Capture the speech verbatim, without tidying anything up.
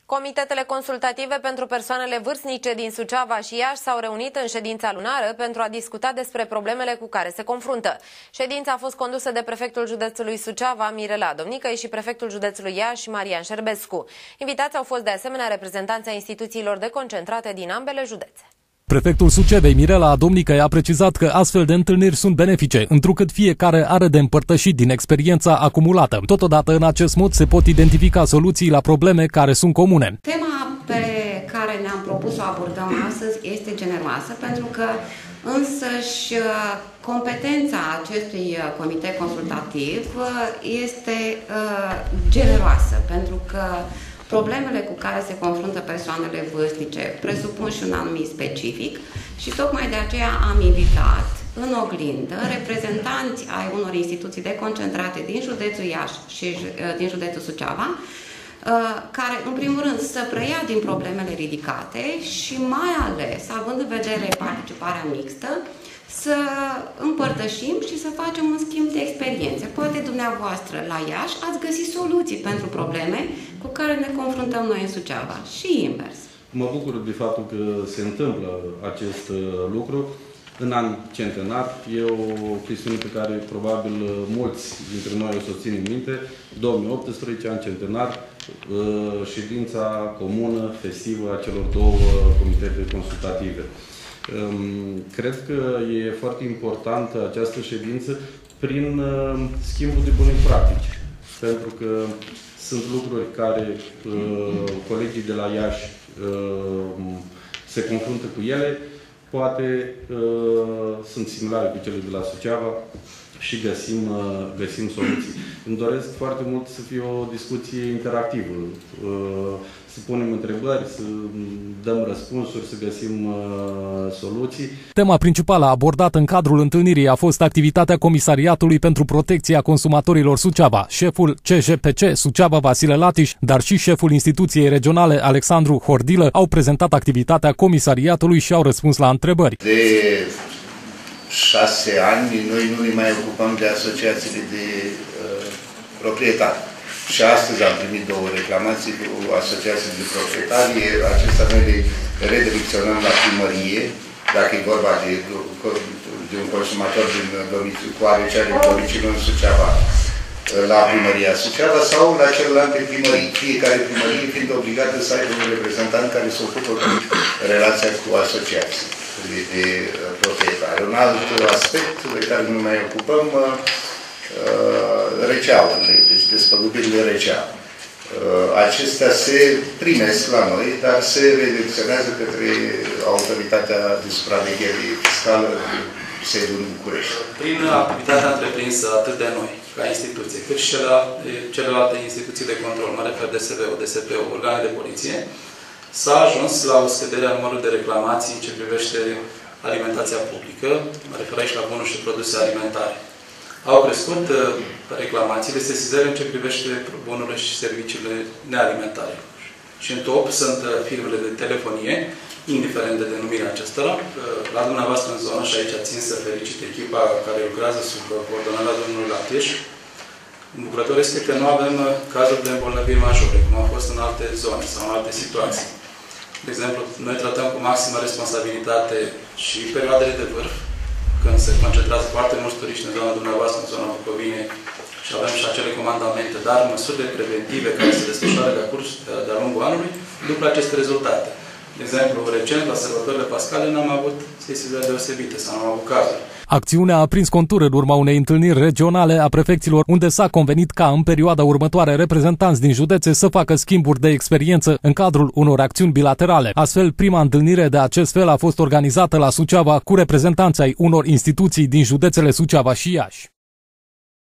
Comitetele consultative pentru persoanele vârstnice din Suceava și Iași s-au reunit în ședința lunară pentru a discuta despre problemele cu care se confruntă. Ședința a fost condusă de prefectul județului Suceava, Mirela Domnicăi, și prefectul județului Iași, Marian Șerbescu. Invitați au fost de asemenea reprezentanții instituțiilor deconcentrate din ambele județe. Prefectul Sucevei, Mirela Domnicăi, a precizat că astfel de întâlniri sunt benefice, întrucât fiecare are de împărtășit din experiența acumulată. Totodată, în acest mod, se pot identifica soluții la probleme care sunt comune. Tema pe care ne-am propus să o abordăm astăzi este generoasă, pentru că însăși competența acestui comitet consultativ este generoasă, pentru că problemele cu care se confruntă persoanele vârstnice presupun și un anumit specific și tocmai de aceea am invitat în oglindă reprezentanți ai unor instituții deconcentrate din județul Iași și din județul Suceava, care, în primul rând, să preia din problemele ridicate și mai ales, având în vedere participarea mixtă, să împărtășim și să facem un schimb de experiențe. Poate dumneavoastră la Iași ați găsit soluții pentru probleme cu care ne confruntăm noi în Suceava și invers. Mă bucur de faptul că se întâmplă acest lucru. În an centenar e o chestiune pe care probabil mulți dintre noi o să o ținem minte. două mii optsprezece, an centenar, ședința comună, festivă a celor două comitete consultative. Cred că e foarte importantă această ședință prin schimbul de bune practici. Pentru că sunt lucruri care colegii de la Iași se confruntă cu ele, poate sunt similare cu cele de la Suceava și găsim, găsim soluții. Îmi doresc foarte mult să fie o discuție interactivă, să punem întrebări, să dăm răspunsuri, să găsim uh, soluții. Tema principală abordată în cadrul întâlnirii a fost activitatea Comisariatului pentru Protecția Consumatorilor Suceava. Șeful C J P C Suceava, Vasile Latiș, dar și șeful instituției regionale, Alexandru Hordilă, au prezentat activitatea Comisariatului și au răspuns la întrebări. De șase ani noi nu ne mai ocupăm de asociațiile de uh, proprietari. Și astăzi am primit două reclamații cu asociații de proprietari. Acestea noi le redirecționăm la primărie, dacă e vorba de, de un consumator din domiciliu, cu are ce are domiciliu în Suceava, la primăria Suceava sau la celelalte primării. Fiecare primărie fiind obligată să aibă un reprezentant care se ocupă cu relația cu asociații de, de proprietari. Un alt aspect de care nu mai ocupăm, receaurile, deci despăgubirile recea. Acestea se primesc la noi, dar se redirecționează către Autoritatea de Supraveghere Fiscală de sediul în București. Prin activitatea întreprinsă atât de noi, ca instituție, cât și celelalte instituții de control, mă refer D S V-ul, D S P-ul, organe de poliție, s-a ajuns la o scădere a numărului de reclamații în ce privește alimentația publică, mă refer aici la bunuri și produse alimentare. Au crescut reclamațiile, sesizări în ce privește bunurile și serviciile nealimentare. Și în top sunt firmele de telefonie, indiferent de denumirea acestora. La dumneavoastră în zonă, și aici țin să felicit echipa care lucrează sub coordonarea domnului Latiș, îmbucurător este că nu avem cazuri de îmbolnăviri majore, cum au fost în alte zone sau în alte situații. De exemplu, noi tratăm cu maximă responsabilitate și perioadele de vârf, când se concentrează foarte mulți turiști în zona dumneavoastră, în zona Bucovine, și avem și acele comandamente, dar măsurile preventive care se desfășoară de-a curs, de-a lungul anului, duc la aceste rezultate. De exemplu, recent, la sărbătorile pascale, n-am avut sesizări deosebite sau n-am avut cazuri. Acțiunea a prins contur în urma unei întâlniri regionale a prefecților, unde s-a convenit ca în perioada următoare reprezentanți din județe să facă schimburi de experiență în cadrul unor acțiuni bilaterale. Astfel, prima întâlnire de acest fel a fost organizată la Suceava cu reprezentanții ai unor instituții din județele Suceava și Iași.